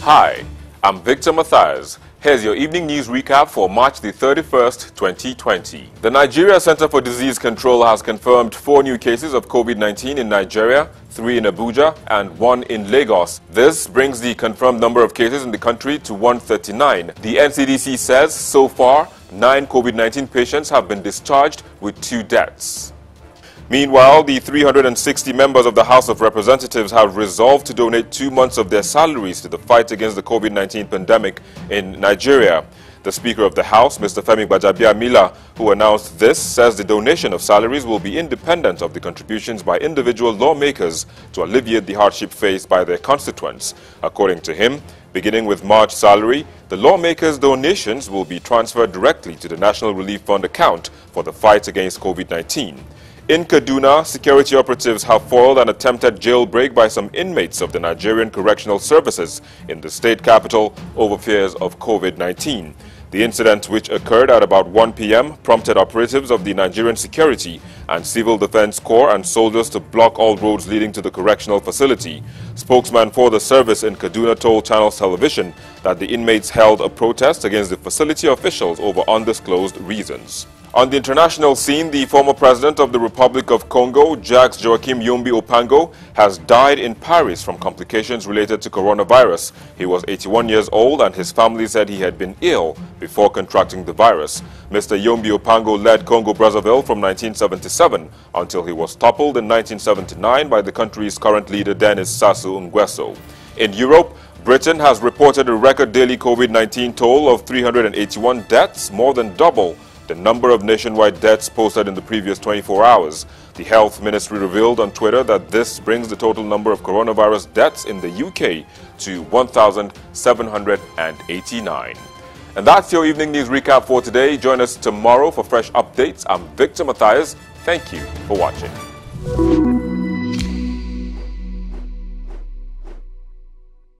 Hi, I'm Victor Matthias. Here's your evening news recap for March the 31st, 2020. The Nigeria Center for Disease Control has confirmed 4 new cases of COVID-19 in Nigeria, 3 in Abuja and 1 in Lagos. This brings the confirmed number of cases in the country to 139. The NCDC says so far, 9 COVID-19 patients have been discharged with 2 deaths. Meanwhile, the 360 members of the House of Representatives have resolved to donate 2 months of their salaries to the fight against the COVID-19 pandemic in Nigeria. The Speaker of the House, Mr. Femi Gbajabiamila, who announced this, says the donation of salaries will be independent of the contributions by individual lawmakers to alleviate the hardship faced by their constituents. According to him, beginning with March salary, the lawmakers' donations will be transferred directly to the National Relief Fund account for the fight against COVID-19. In Kaduna, security operatives have foiled an attempted jailbreak by some inmates of the Nigerian Correctional Services in the state capital over fears of COVID-19. The incident, which occurred at about 1 p.m., prompted operatives of the Nigerian Security and Civil Defense Corps and soldiers to block all roads leading to the correctional facility. Spokesman for the service in Kaduna told Channels Television that the inmates held a protest against the facility officials over undisclosed reasons. On the international scene, the former president of the Republic of Congo, Jacques Joachim Yombi Opango, has died in Paris from complications related to coronavirus. He was 81 years old and his family said he had been ill before contracting the virus. Mr. Yombi Opango led Congo-Brazzaville from 1977 until he was toppled in 1979 by the country's current leader, Denis Sassou Nguesso. In Europe, Britain has reported a record daily COVID-19 toll of 381 deaths, more than double the number of nationwide deaths posted in the previous 24 hours. The Health Ministry revealed on Twitter that this brings the total number of coronavirus deaths in the UK to 1,789. And that's your evening news recap for today. Join us tomorrow for fresh updates. I'm Victor Matthias. Thank you for watching.